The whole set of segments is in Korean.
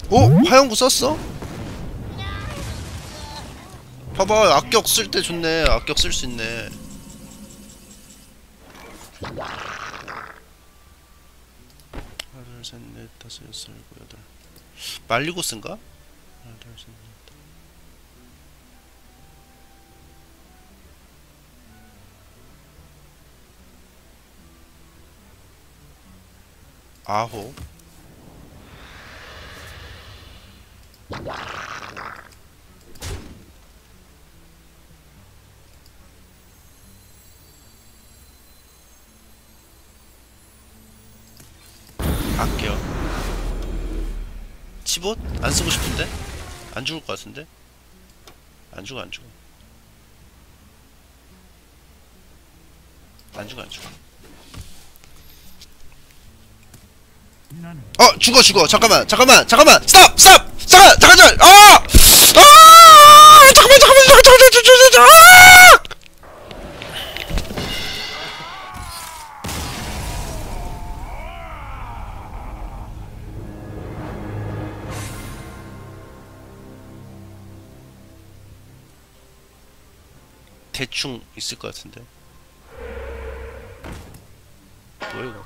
화염구 썼어? 봐봐, 악격 쓸 때 좋네. 악격 쓸 수 있네. 하나 둘셋넷 다섯 여섯 일곱 여덟. 말리고스인가? 하나 둘셋넷. 아홉. 아껴. 치봇? 안 쓰고 싶은데? 안 죽을 것 같은데? 안 죽어, 안 죽어. 안 죽어, 안 죽어. 죽어, 죽어. 잠깐만, 잠깐만, 잠깐만! 스탑! 스탑! 잠깐! 잠깐! 잠깐! 잠깐만, 잠깐만, 잠깐만, 잠깐만, 잠깐만! 대충 있을 것 같은데. 뭐야 이거?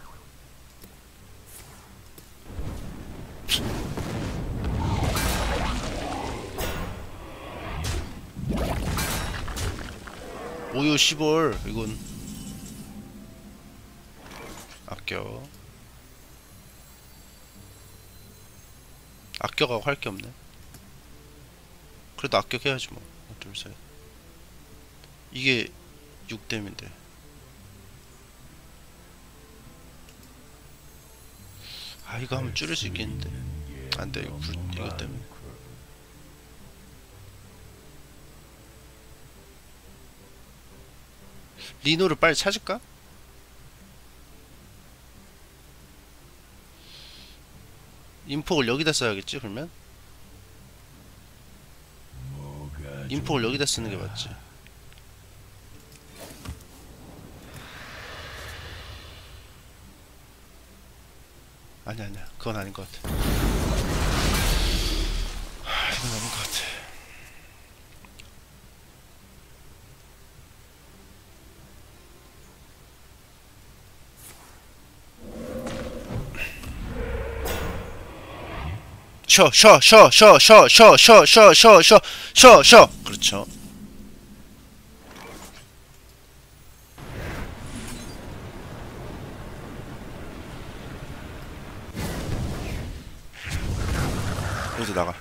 오요 시볼. 이건 아껴. 아껴가 할 게 없네. 그래도 아껴해야지 뭐. 하나 둘셋. 이게 6댐인데. 아, 이거 하면 줄일 수 있겠는데. 안돼, 이거 때문에. 리노를 빨리 찾을까? 인폭을 여기다 써야겠지 그러면? 인폭을 여기다 쓰는 게 맞지. 아니야, 아니야, 그건 아닌 것 같아. 이건 아닌 것 같아. 쉬어. 그렇죠. 여기서 나가.